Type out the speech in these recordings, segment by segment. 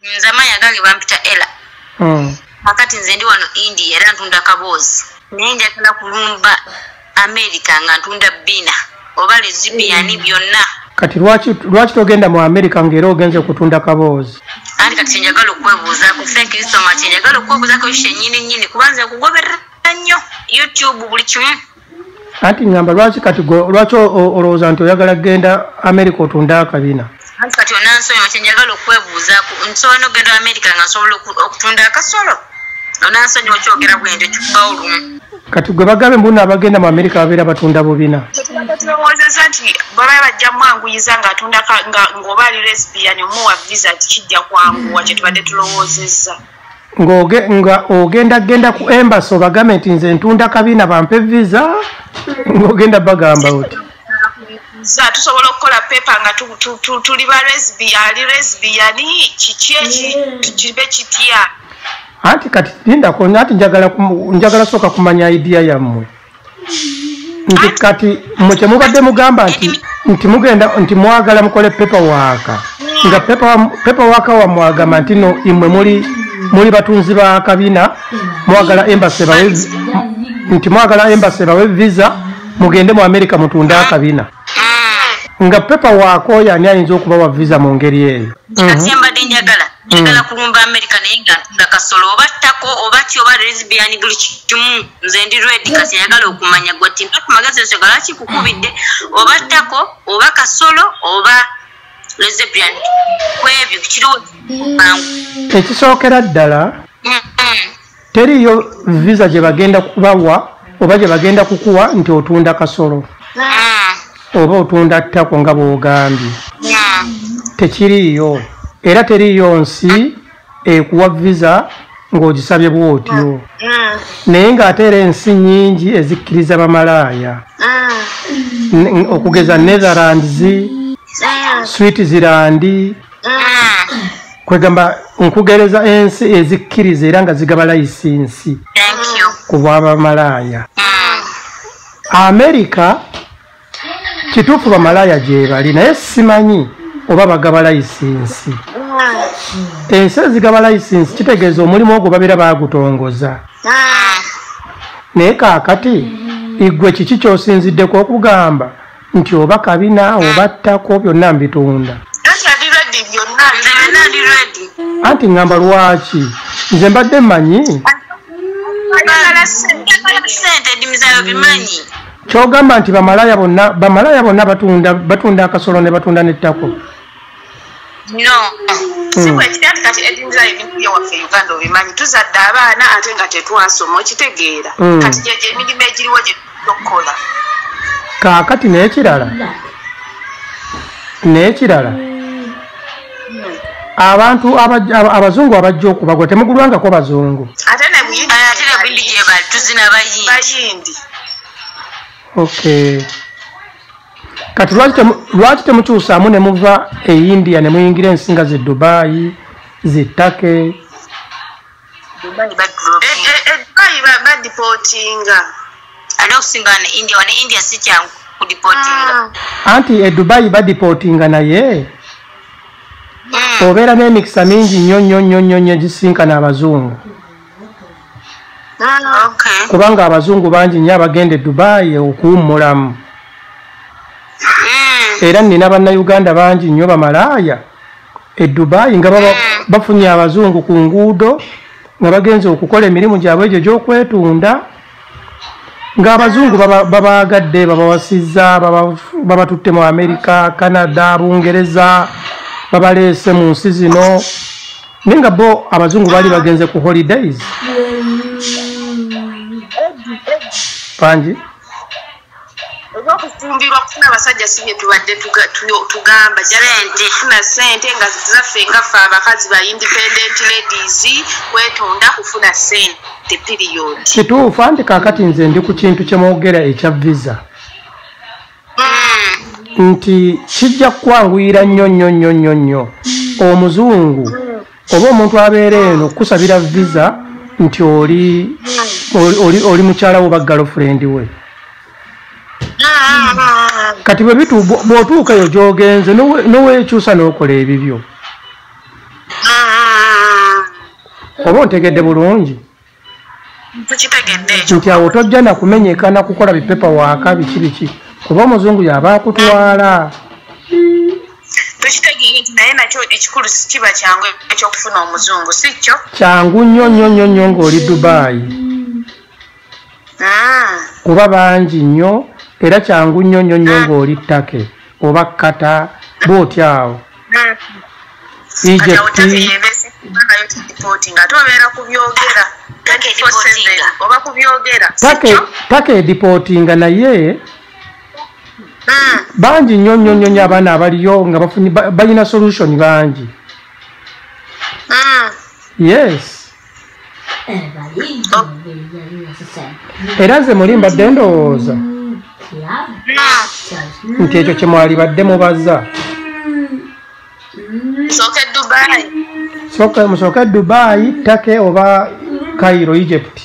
nzamanya gange bampita Ella. Akati nze ndi wano India era ntunda kaboozi. Naye njagala kulumba America nga ntunda bina oba lesbian byonna. Kati lwaki togenda mu America ng'era ogenze kutunda kaboozi? Anti kati njagala okwebuuzaako. Thank you so much. Njagala okwebuuzaako nnyini kubanza kugoberera nnyo YouTube buli kimu. Anti ngamba lwaki olowooza nti oyagala kgenda America otunda akabina? Anti kati onansonyiwa kyenjagala okwebuuzaako nsobola n'okugenda America nga nsobola okutunda akasolo. Onansonyiwa kyogera bwente kikubawo lumu. Kati gwe bagambe mbuna abagenda mu America babeera batunda bubina. Tulowoozezza nti baba bajja mwanguyiza ng'oba ali lesbian omuwa visa tikijja kwanguwa kye tubadde tulowoozezza. Nga ogenda ku embassy obagambe nti nze ntunda kabina bampe visa ng'ogenda bagamba oti. Tusobola okukola pepa nga tuli ba lesbian kibe kitya. Anti kati lindako nati njagala soka kumanya idea yammwe. Nti kati mwe mubadde mugamba nti mugenda nti mwagala mukole paperwork. Nga paperwork wa mwagamba nti no imwe muli batunzi ba kabina mwagala embassy bawe nti mwagala embassy bawe visa mugende mu America mutunda kabina. Nga paperwork oyo ani ayinza okuba wa visa mu ngeri eyo. Kati mbadde njagala kulumba America naye nga ntunda kasolo oba ttako oba ki oba lesbian buli kimu nze ndi ready kati njagala okumanya gwe ati mpa kumagezi njagala kikukubidde oba ttako oba kasolo oba lesbian kwebyo kiriwo ekisookera ddala teriyo visa gye bagenda kubawa oba gye bagenda kukuwa nti otunda kasolo oba otunda ttako nga bw'ogambye tekiriyo era teriyo nsi ekuwa visa ng'ogisabye bw'otyo naye ng'ate era ensi nnyingi ezikkiriza bamalaaya okugeza Netherlands, Switzerland kwegamba nkugereza ensi ezikkiriza era nga zigaba layisinsi ku bw'abamalaaya. America kituufu bamalaaya gye bali naye simanyi oba bagaba layisinsi. Ensi ezigaba layisinsi kitegeeza omulimu ogwo babeera baagutongoza. Naye kaakati igwe kiki ky'osinziddeko okugamba nti oba kabina oba ttako byonna mbitunda? Anti ngamba lwaki nze mbadde mmanyi kyogamba nti bamalaaya bonna batunda akasolo ne batunda n'ettako. No. Siwe kitati kati edinza ebintu byawaffe Uganda obimanyi tuzadde abaana ate nga tetwasoma okitegeera. Kati gye emirimu egiriwo gye tukola. Kaakati n'ekirala abantu abazungu abajja okubagwa temugulwangako bazungu. Ate ne buyindi gye bali tuzina bayindi. Okay. Kati lwaki temukyusaamu ne muva e India ne muyingira ensinga zi Dubai zittake? Dubai badipotinga. Anokusinga ne India si kyangu kudipotinga. Anti e Dubai badipotinga naye obeera n'emikisa mingi nnyo egisinkana abazungu. Kubanga abazungu bangi nnyo abagenda e Dubai okuwummulamu. Era nina bannayuganda bangi nnyo bamalaaya e Dubai nga bafunye abazungu ku nguudo nga bagenze okukola emirimu gyabwe egyo gy'okwetunda ng'abazungu babaagadde babawasizza babatutte mu America, Canada, Bungereza babaleese mu nsi zino naye nga bo abazungu baali bagenze ku holidays pangi okufumbirwa kufuna abasajja si bye tubadde tugamba jalente funa ssente nga zaffe nga ffe abakazi ba independent ladies kwetunda kufuna ssente period. Kituufu anti kaakati nze ndi ku kintu kye mwogera ekya visa nti kijja kwanguyira nnyo omuzungu oba omuntu abeera eno kusabira visa nti oli mukyala wo ba girlfriend we. Kati bwe bitu bw'otuuka eyo gy'ogenze n'oweekyusa n'okola ebibyo oba ontegedde bulungi nti awo tojja nakumenyeka nakukola bipepa waaka biki kuba omuzungu yaba akutwala tukitegeere nti naye nakyo ekikulu kiba kyangu ekyokufuna omuzungu si kyo kyangu nnyo ng'oli Dubai kuba bangi nnyo era kyangu nnyo ng'oli Take oba Kata bw'otyawo Egypt Take edipotinga naye bangi nnyo abaana abaliyo nga balina solution bangi yes era nze muli mbadde ndowooza nti ekyo kye mwali badde mubaza musooke Dubai Take oba Cairo Egypt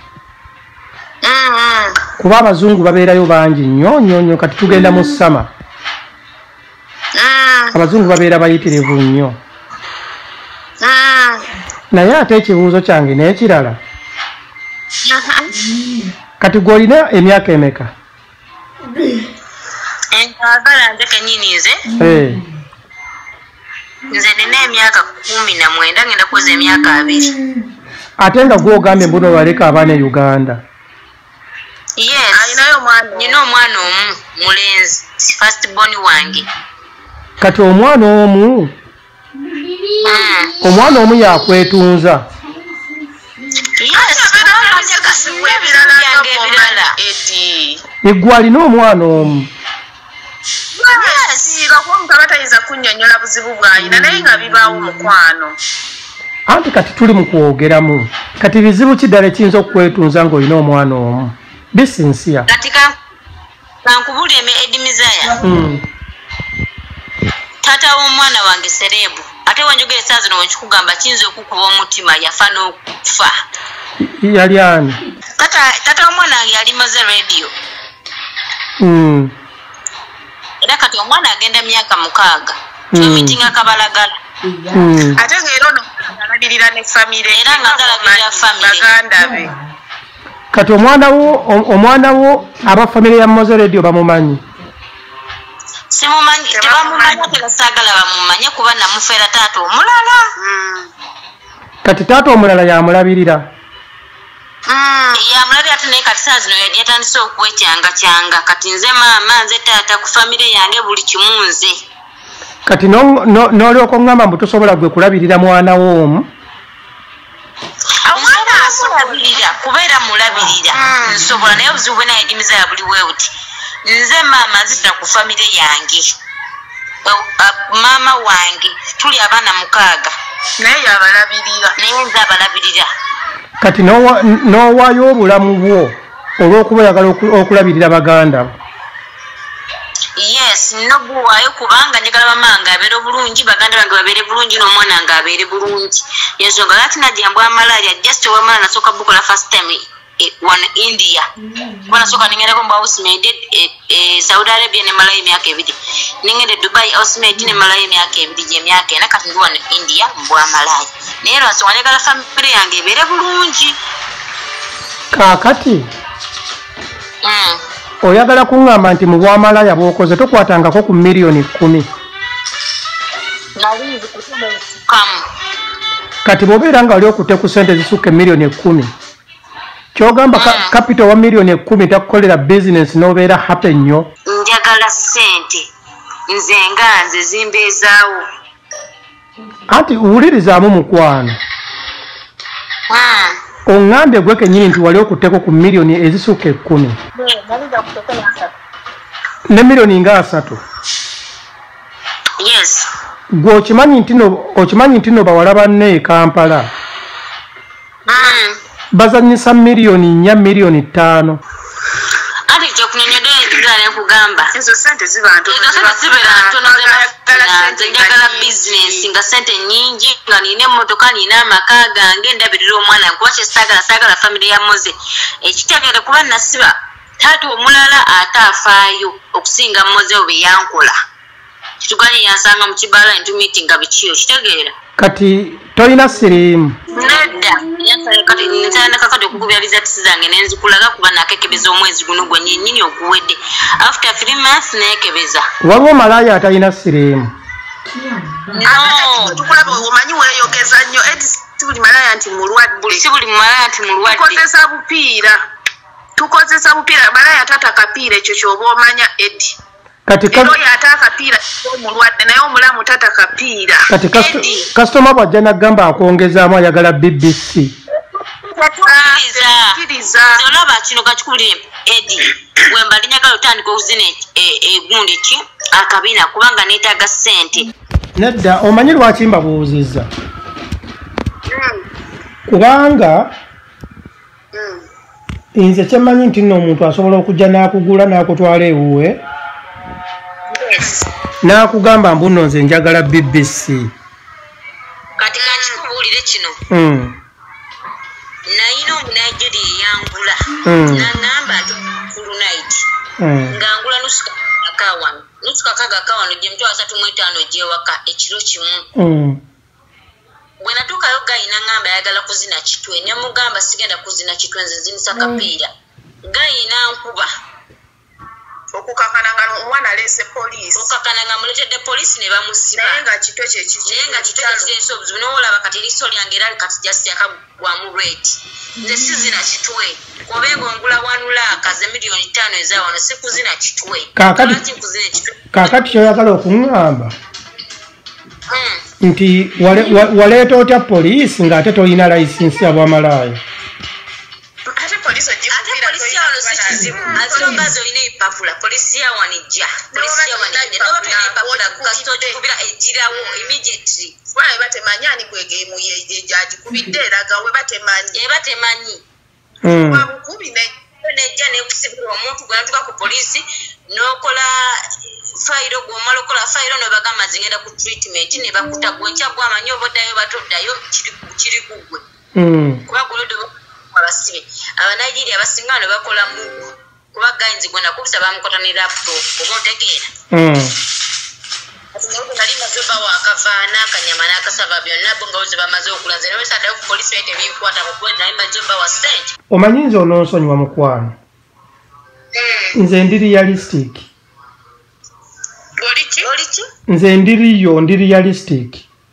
kuba abazungu babeerayo bangi nnyo kati tugenda mu sama abazungu babeera bayitirivu nnyo naye ate ekibuuzo kyange n'ekirala kati gw'olina emyaka emeka enkwagala nze kenyini nze nina emyaka 19 ngenda kukoza emyaka 2 ate nga gw'ogambye mbuno waleka abaana e Uganda yes nina omwana omu mulenzi first born wange kati omwana omu yakwetunza eggwe alina omwana omu batayinza kunnyonnyola buzibu bw'alina naye nga bibaawo mukwano anti kati tuli mu kwogeramu kati bizibu kiddala ekiyinza okukwetunza ng'olina omwana omu bisinsiya kati kankubula edimizaya taata w'omwana wange serebu ate wanjogera esaawa zino wenkikugamba kiyinza okukuba omutima yafa n'okufa yali ani taata w'omwana wange yali maze radio era kati omwana agenda myaka 6 kyemitinga kabalagala ate ng'era ono alabirira ne famire era nga zalabirira famire baganda be kati omwana wo aba famire ya Moze Radio bamumanyi simumanyi tebamumanyi tebasaagala bamumanye kuba namufeera taata omulala kati taata omulala yamulabirira yamulabira ate naye kati saa zino yatandise okwekyanga kati nze maama nze taata ku famire yange buli kimu nze kati n'olyoka oŋŋamba mbu tosobola gwe kulabirira mwana wo omu mulabirira kubeera mulabirira nsobola naye obuzibu bwe nayedimiza ya buli webuti nze maama nzitira ku famire yange maama wange tuli abaana 6 naye yabalabirira naye nze abalabirira kati n'owaayo obulamu bwo olw'okuba oyagala okulabirira baganda bo yes nobuwaayo kubanga njagala bamange abeere bulungi baganda bange babeere bulungi n'omwana nga abeere bulungi yensonga lwaki najjambwa malaria just owamala nasooka bukola first time one India kuba nasooka ningendako mu housemaid Saudi Arabia nemalayo emyaka 2 ningende Dubai housemaid nemalayo emyaka 2 gyemyaka 4 kati ndi wano India mbwamalayo naye lwansonga njagala famire yange ebeere bulungi kaakati oyagala kuŋŋamba nti mu bwamalaya bw'okoze tokwatangako ku miliyoni 10 kati bw'obeera nga oli okutte ku sente zisukka miliyoni 10 kyogamba capital wa miliyoni 10 takukolera bizinesi n'obeera happy nnyo njagala sente nze nga nze zimbeezaawo anti wulirizamu mukwano oŋŋambye gwe kennyini nti wali okutteko ku miliyoni ezisukka 10 ne miliyoni nga 3 yes gwe okimanyi nti no bawala banne e Kampala bazanyisa miliyoni 4 miliyoni 5 ati kyokunyonyodde njagala nekugamba ezo sente ziba ntono njagala bizinesi nga sente nyingi nga nina emmotoka nina amaka gange ndabirira omwana nkuba kyesaagala famire ya Moze ekitegeere kuba nasiba taata omulala ate afaayo okusinga Moze obe yankola kituganye yansanga mu kibala ntumitinga bikiyo kitegeera kati tolina siriimu nedda nengana kakati okukubya results zange nenzikulaga kuba nakekebeza omwezi guno gwe nnyini okuwedde after 3 months nekebeza waliwo malaya atalina siriimu tukulaba omanyi weeyogeza nnyo si buli malaya nti mulwadde tukozesa bupiira malaya tata kapiira ekyo kyoba omanya edi kati ero yata akapiira omulwadde naye omulamu tata kapiira kati kasitoma bw'ajja n'agamba akwongezaamu ayagala BBC olaba kino kakikubulire edi wemba linyagala otandika okuzina egundi ki akabiina kubanga neetaaga ssente nedda omanyi lwaki mbabuuzizza kubanga nze kyemmanyi nti nno omuntu asobola okujja n'akugula n'akutwala ewuwe n'akugamba mbu nno nze njagala BBC kati kankikubuulire kino nayina omunajeri eyangula nagamba nti kulunait ngangula nusukakaga kawano gye mutwala 35 gyewaka ekiro kimu bwe natuukayo gayina ngamba ayagala kuzina kitwe nemugamba sigenda kuzina kitwe nze nzinisa kapiira gayina nkuba okukakana nga omwana aleese poliisi okakana nga muletedde poliisi ne bamusiba naye nga kitwe kyekirese obuzibu nowolaba kati liiso lyange era kati jasi yakagwamu rate nze sizina kitwe obenga ongula wanulaaka ze $5 million ezawano sikuzina kitwe kaakati kyoyagala okuŋŋamba nti waleeta otya poliisi ng'ate tolina layisinsi ya bwamalaaya ate poliisi yawano si kizibu asonga zolina epapula polisi yawanijja noba tulina epapula kasita ogikubira egirawo immediately kubanga eba temanyi ani gwegemu gyagikubidde eraga we batemanyi wabukubi nejja nekusibira omuntu gwe natuka ku polisi nokola fayiro gwomala okola fayiro nebagamba zigenda ku treatment nebakuta gwenkya gwamanyi oba oddayo batoddayo kiri kugwe kuba golodde abasibe abanigeria abasinga ne bakola mugu kuba gayinzi gwe nakubisa bamukota ne laptop oba otegeera nali maze bawa akavaana akanyama n'akasava byonna bo nga oze bamaze okula nze newesa addayo ku polisi baite binkwata kukuwe nali maze bawa sente omanyi nze ononsonyiwa mukwano nze ndi realistic nze ndiriyo ndi realistic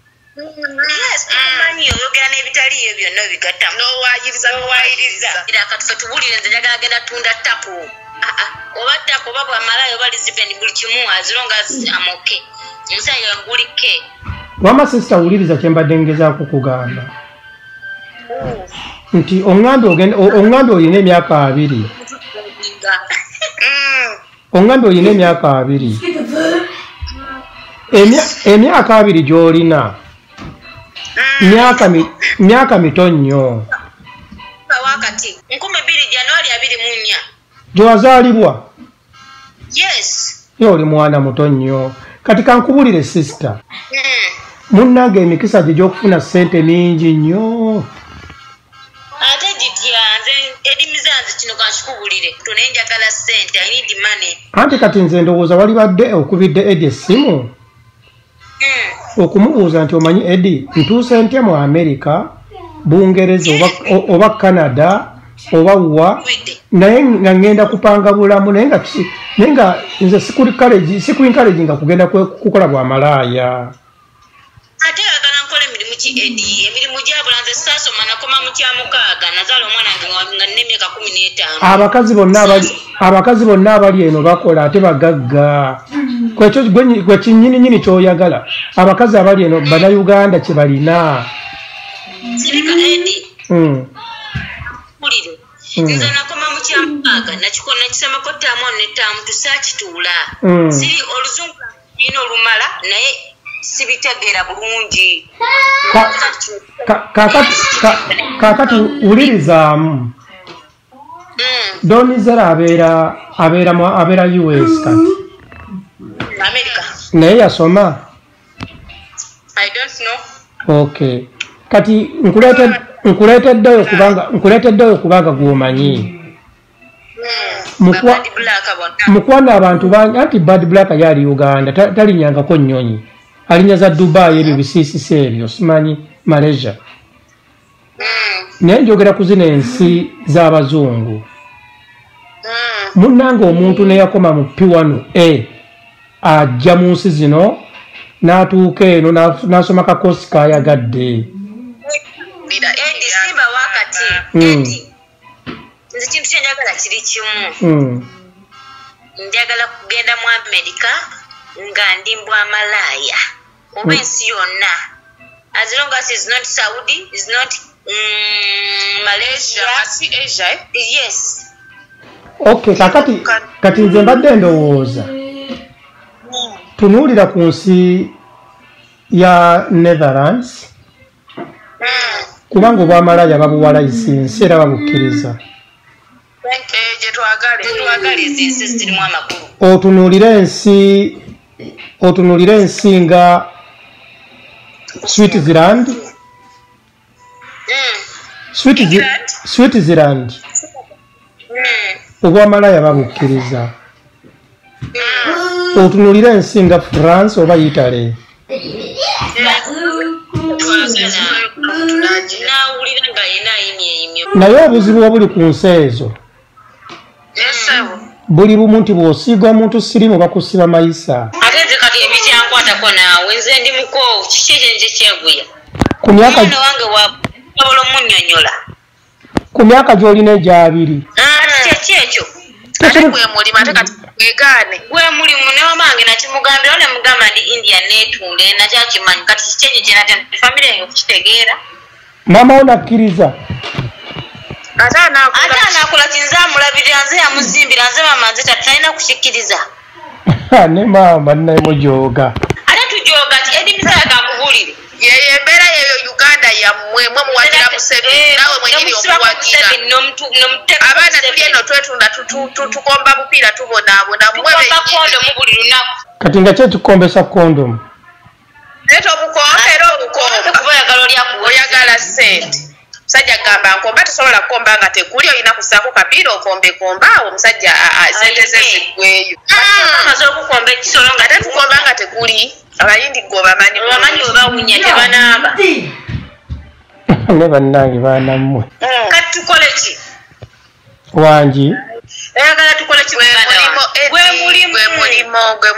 oyogera n'ebitaliyo byonna obigattamu n'owayiriza era katufe tubulire nze njagala genda tunda tapu oba tapu oba bwamalayo oba liziveni buli kimu azironga amoke nsa yangulike wama sisita wuliriza kyembadde ngezaako kugamba nti oŋŋambye olina emyaka 2 oŋŋambye olina emyaka 2 emyaka 2 gy'olina myaka mito nnyo wakati 20 Januari 24 gyewazaalibwa yes oli mwana muto nnyo kati kankubulire sisita munnange emikisa gye gy'okufuna ssente mingi nnyo ate gityanze edimizanze kino kankikubulire tonaye njagala ssente I need money anti kati nze ndowooza walibadde okubidde Edi essimu okumubuuza nti omanyi Edi ntuuse ntya mu Amerika Bungereza oba Canada oba wa naye nga ngenda kupanga bulamu naye nga nze sikuinkalegi nga kugenda kukola bwamalaaya ate agala nkola emirimu ki Edi emirimu gyabula nze saasoma nakoma mu kya 6 nazaala omwana nga nina emyaka 15 abakazi bonna abali eno bakola ate bagagga kwekyo gwe kinnyininyini kyoyagala abakazi abali eno bannayuganda kye balina sirika Edi kulire nze nakoma mu kya 6 nakisemako ttaamu nettaamu tusaakituula siri oluzungu lina olumala naye sibitegeera bulungi kakati wulirizaamu Donizera abeera US kati America naye yasoma I don't know okay kati nkuleeteddeyo kubanga gw'omanyi mukwano abantu bangi anti Bad Black yali Uganda talinyangako nnyonyi alinya za Dubai ebyo bisiisisi ebyo simanyi Malaysia naye njogera ku zino ensi z'abazungu munnange omuntu neyakoma mu P1A ajja mu nsi zino n'atuuka eno n'asoma kakoosi k'ayagadde simba wakati nze kintu kyenjagala kiri kimu njagala kugenda mu America nga ndi mbwa malaya oba ensi yonna as long as it's not Saudi, it's not Malaysia, Asia. Yes. Okay, kati nze mbadde ndowooza tunuulira ku nsi ya Netherlands kubanga obwamalaya babuwa licensi era babukkiriza otunuulire ensi nga Switzerland obwamalaya babukkiriza otunuulire ensi nga France oba Italy naye obuzibu obuli ku nsi ezo buli bumu nti bw'osiiga omuntu sirimu bakusiba mayisa ate kati ebikyankwatako naawe nze ndi muko kiki kyenje kyeguya ku myaka wange wasobola omunnyonnyola ku myaka gy'olina egyabiri kyekyo ate gwe mulimu ate kati wegaane gwe mulimu ne wamange nakimugambira ne mugamba ndi India neetunde nakyakimanyi kati kikyenye kyenate famire eyo kitegeera maama wo nakkiriza ate anaakola kinze amulabirira nze yamuzimbira nze maama nze tatalina kukikkiriza ne maama naye mujooga ate tujooga ti edimisaaya gakubuulire yeyo embeera yeyo Uganda yammwe mwe muwagira Museveni nawe mwenyini okuwagira abaana tuli eno twetunda tukomba bupiira tubonaabona kondomu buli lunaku kati nga kyetukombesa kondomu naye tobukomba era obukomba oyagala ssente musajja gamba nkomba tosobola kukomba nga tekuli olina kusaako kapiira okombekomba awo omusajja sente ze ziggweyo ate tukomba nga tekuli abayindi gwe obamanyi obawunya tebanaaba ne bannange baanammwe kati tukole ki wangi ayagala tukole ki gwe mulimu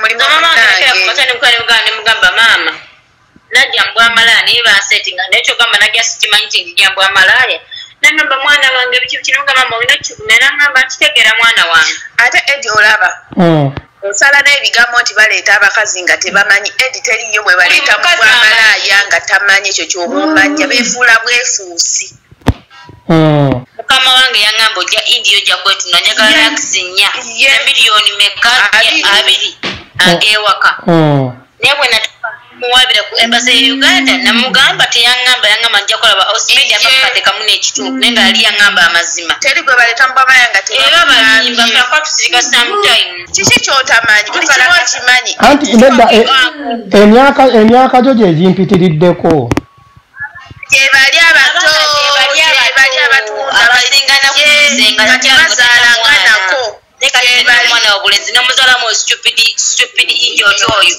nemugamba maama najja mbwamalaya naye bansetinga nekyo gamba najja sikimanyi ti njija mbwamalaya nagamba mwana wange kino nga mama olina kikumi nagamba nkitegeera mwana wange ate Edi olaba osala n'ebigambo nti baleeta abakazi nga tebamanyi Edi teriyo bwe baleeta mu bwamalaya nga tamanyi ekyo ky'obumanja beefuula bwefuusi mukama wange yangamba ojja India ojja kwetuna njagala lakisi 4 miliyoni meka 2 agewaka naye bwe muwabira ku embassy ya Uganda namugamba teyangamba yangamba nja kulaba Australia bakatekamu n'ekituufu naye nga ali yangamba amazima teri gwe baleeta mu bwamalaya nga tebayimba kwatusirika sometime kiki kyotamanyi buli kimu okimanyi anti emyaka gyo gyegimpitiriddeko gyebali abato gyebali abatunda abasingana kuzenga tebazaalanga nako omwana wabulenzi nemuzalamu stupid injot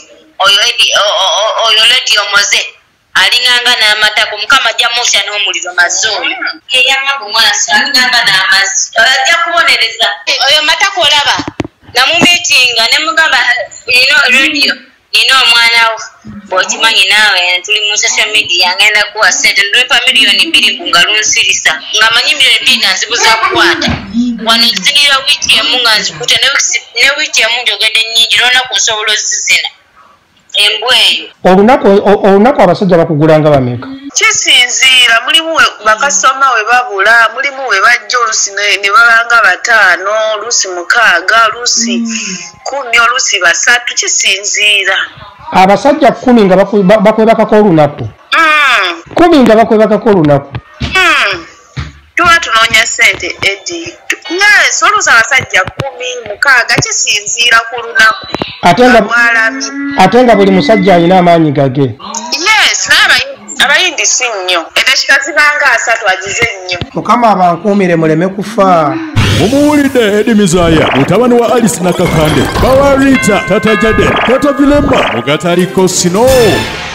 oyo ledi omoze alinganga n'amatako mukama ajja musha n'omuliro mazulu eyangamba omwana alinganga n'amazzi ajja kubonereza oyo matako olaba namumitinga nemugamba nina radio nina omwana wo bw'okimanyi naawe tuli mu social media ngenda kuwa sente ndolepa miliyoni 2 nga lunsirisa nga manyi miliyoni 2 nga nzibuza kukwata wano nzigirira wiiki emu nga nzikuta ne wiiki emu njogedde nnyingi n'olunaku nsobola ozizina embweyo olunaku abasajja bakugulanga bameka kisinziira mulimu bakasoma we babula mulimu we bajja oluusi ne babanga 5 oluusi 6 oluusi 10 oluusi 3 kisinziira abasajja 10 nga bakwebakako olunaku 10 nga bakwebakako olunaku tuba tunoonya sente Edi nga oluusi abasajja 10 6 kisinziira ku lunaku ate nga buli musajja alina amaanyi gage yes abayindi si nnyo edakika zibanga 3 agize nnyo mukama abankuumire muleme kufa mumuwulidde Edi Mizaya mutabani wa Alice Nakakande bawa Rita Tata Jade Tata Vilema Mugatariko Sino